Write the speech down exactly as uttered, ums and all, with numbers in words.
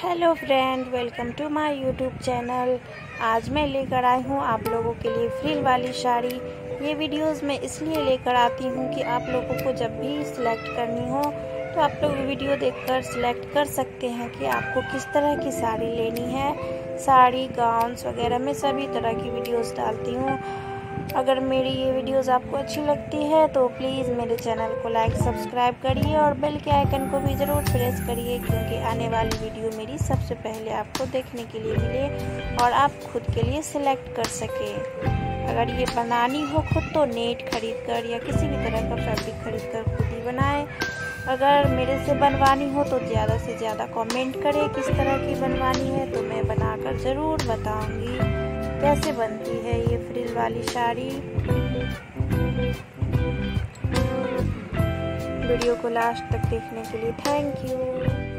Hello friend, welcome to my YouTube channel. आज मैं लेकर आई हूँ आप लोगों के लिए फ्रिल वाली साड़ी। ये वीडियोस मैं इसलिए लेकर आती हूँ कि आप लोगों को जब भी सिलेक्ट करनी हो तो आप लोग वीडियो देखकर सिलेक्ट कर सकते हैं कि आपको किस तरह की साड़ी लेनी है। साड़ी, गाउन्स वगैरह मैं सभी तरह की वीडियोस डालती हूँ। अगर मेरी ये वीडियोस आपको अच्छी लगती है तो प्लीज़ मेरे चैनल को लाइक सब्सक्राइब करिए और बेल के आइकन को भी ज़रूर प्रेस करिए, क्योंकि आने वाली वीडियो मेरी सबसे पहले आपको देखने के लिए मिले और आप खुद के लिए सिलेक्ट कर सकें। अगर ये बनानी हो खुद तो नेट खरीद कर या किसी भी तरह का फैब्रिक खरीद कर खुद ही बनाएं। अगर मेरे से बनवानी हो तो ज़्यादा से ज़्यादा कमेंट करें किस तरह की बनवानी है, तो मैं बनाकर ज़रूर बताऊंगी कैसे बनती है ये फ्रिल वाली साड़ी। वीडियो को लास्ट तक देखने के लिए थैंक यू।